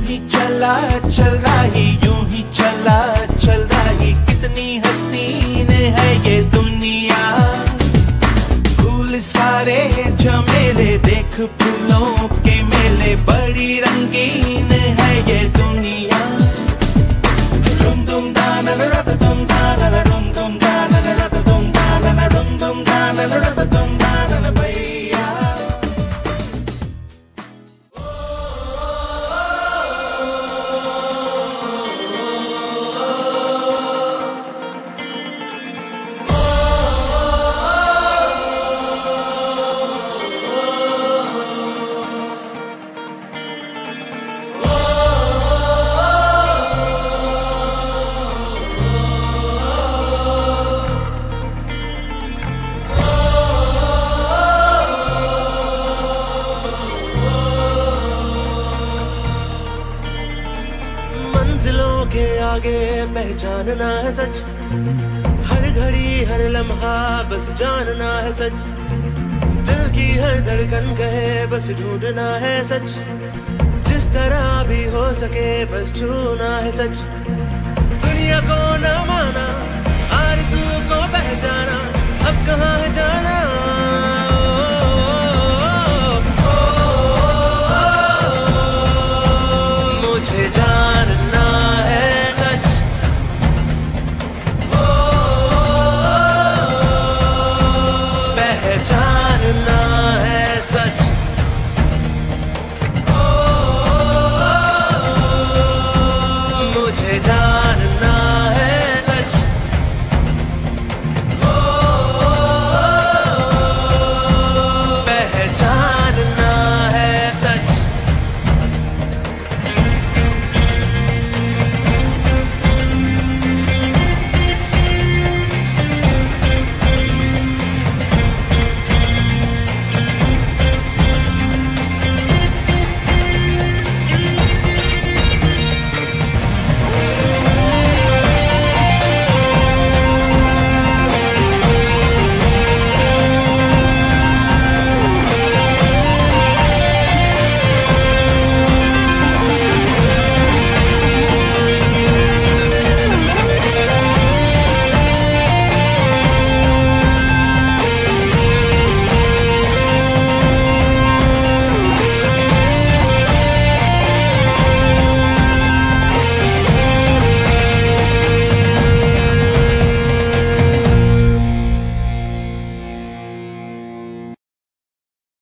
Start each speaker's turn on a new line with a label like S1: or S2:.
S1: ही चला चल रही, यूं ही चला चल रही, कितनी हसीन है ये दुनिया। फूल सारे झमेले देख फूलों के मेले, बड़ी रंगीन है ये दुनिया। रुम दुम दाना रत दुम दाना रुम दुम दाना रत दुम दाना रुम दुम दाना रत दुम दाना भैया।
S2: मंजिलों के आगे पहचानना है सच, हर घड़ी हर लम्हा बस जानना है सच। दिल की हर धड़कन कहे बस ढूंढना है सच, जिस तरह भी हो सके बस छूना है सच। दुनिया को न माना, आरज़ू को पहचाना, अब कहाँ है जाना।